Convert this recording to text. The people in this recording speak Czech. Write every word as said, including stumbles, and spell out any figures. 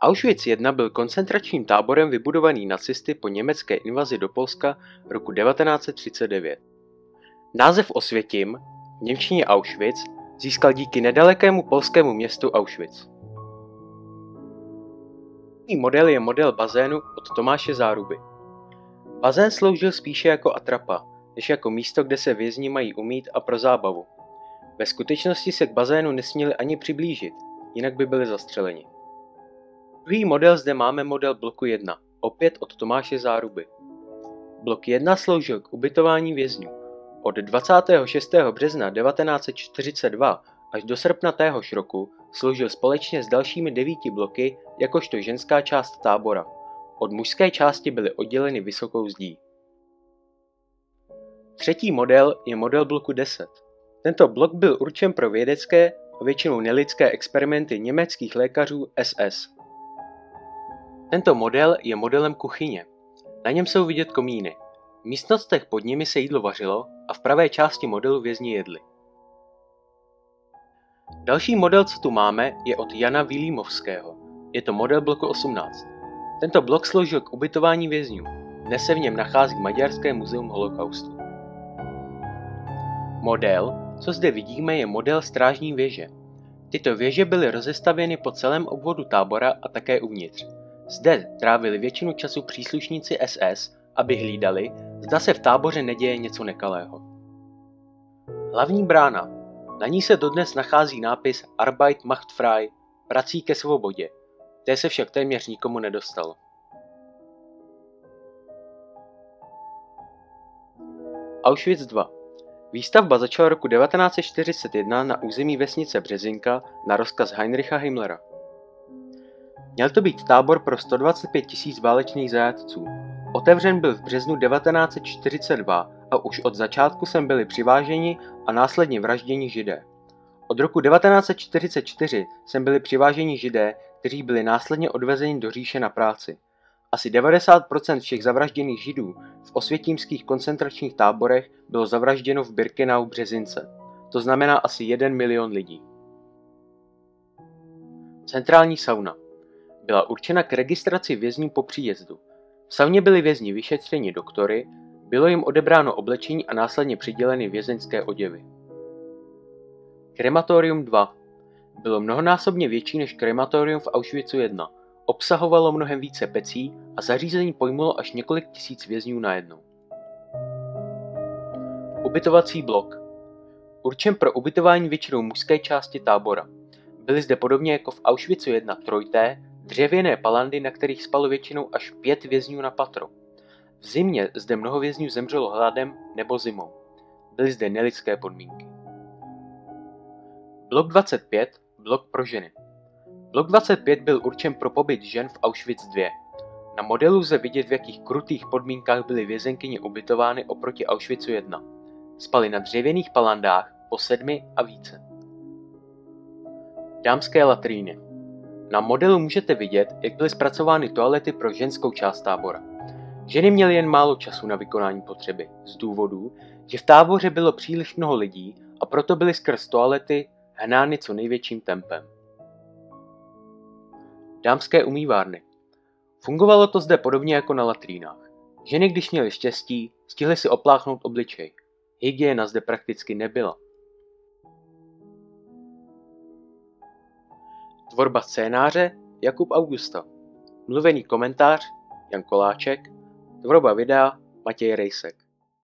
Auschwitz jedna byl koncentračním táborem vybudovaný nacisty po německé invazi do Polska roku devatenáct set třicet devět. Název Osvětim, v němčině Auschwitz, získal díky nedalekému polskému městu Auschwitz. Model je model bazénu od Tomáše Záruby. Bazén sloužil spíše jako atrapa, než jako místo, kde se vězni mají umýt a pro zábavu. Ve skutečnosti se k bazénu nesměli ani přiblížit, jinak by byli zastřeleni. Druhý model zde máme model bloku jedna, opět od Tomáše Záruby. Blok jedna sloužil k ubytování vězňů. Od dvacátého šestého března devatenáct set čtyřicet dva až do srpna téhož roku sloužil společně s dalšími devíti bloky jakožto ženská část tábora. Od mužské části byly odděleny vysokou zdí. Třetí model je model bloku deset. Tento blok byl určen pro vědecké a většinou nelidské experimenty německých lékařů S S. Tento model je modelem kuchyně. Na něm jsou vidět komíny. V místnostech pod nimi se jídlo vařilo a v pravé části modelu vězni jedli. Další model, co tu máme, je od Jana Vilímovského. Je to model bloku osmnáct. Tento blok sloužil k ubytování vězňů. Dnes se v něm nachází Maďarské muzeum holokaustu. Model, co zde vidíme, je model strážní věže. Tyto věže byly rozestavěny po celém obvodu tábora a také uvnitř. Zde trávili většinu času příslušníci S S, aby hlídali, zda se v táboře neděje něco nekalého. Hlavní brána. Na ní se dodnes nachází nápis Arbeit macht frei, prací ke svobodě. Té se však téměř nikomu nedostalo. Auschwitz dva. Výstavba začala roku devatenáct set čtyřicet jedna na území vesnice Březinka na rozkaz Heinricha Himmlera. Měl to být tábor pro sto dvacet pět tisíc válečných zajatců. Otevřen byl v březnu devatenáct set čtyřicet dva a už od začátku sem byli přiváženi a následně vražděni Židé. Od roku devatenáct set čtyřicet čtyři sem byli přiváženi Židé, kteří byli následně odvezeni do říše na práci. Asi devadesát procent všech zavražděných Židů v osvětímských koncentračních táborech bylo zavražděno v Birkenau Březince. To znamená asi jeden milion lidí. Centrální sauna. Byla určena k registraci vězňů po příjezdu. V sauně byli vězni vyšetřeni doktory, bylo jim odebráno oblečení a následně přiděleny vězeňské oděvy. Krematorium dva. Bylo mnohonásobně větší než krematorium v Auschwitzu jedna. Obsahovalo mnohem více pecí a zařízení pojmulo až několik tisíc vězňů najednou. Ubytovací blok. Určen pro ubytování většinou mužské části tábora. Byly zde podobně jako v Auschwitzu jedna trojité, dřevěné palandy, na kterých spalo většinou až pět vězňů na patro. V zimě zde mnoho vězňů zemřelo hladem nebo zimou. Byly zde nelidské podmínky. Blok dvacet pět. Blok pro ženy. Blok dvacet pět byl určen pro pobyt žen v Auschwitz dva. Na modelu lze vidět, v jakých krutých podmínkách byly vězenkyně ubytovány oproti Auschwitzu jedna. Spaly na dřevěných palandách po sedmi a více. Dámské latríny. Na modelu můžete vidět, jak byly zpracovány toalety pro ženskou část tábora. Ženy měly jen málo času na vykonání potřeby, z důvodu, že v táboře bylo příliš mnoho lidí a proto byly skrz toalety hnány co největším tempem. Dámské umývárny. Fungovalo to zde podobně jako na latrínách. Ženy, když měly štěstí, stihly si opláchnout obličej. Hygiena zde prakticky nebyla. Tvorba scénáře Jakub Augusta. Mluvený komentář Jan Koláček. Tvorba videa Matěj Rejsek.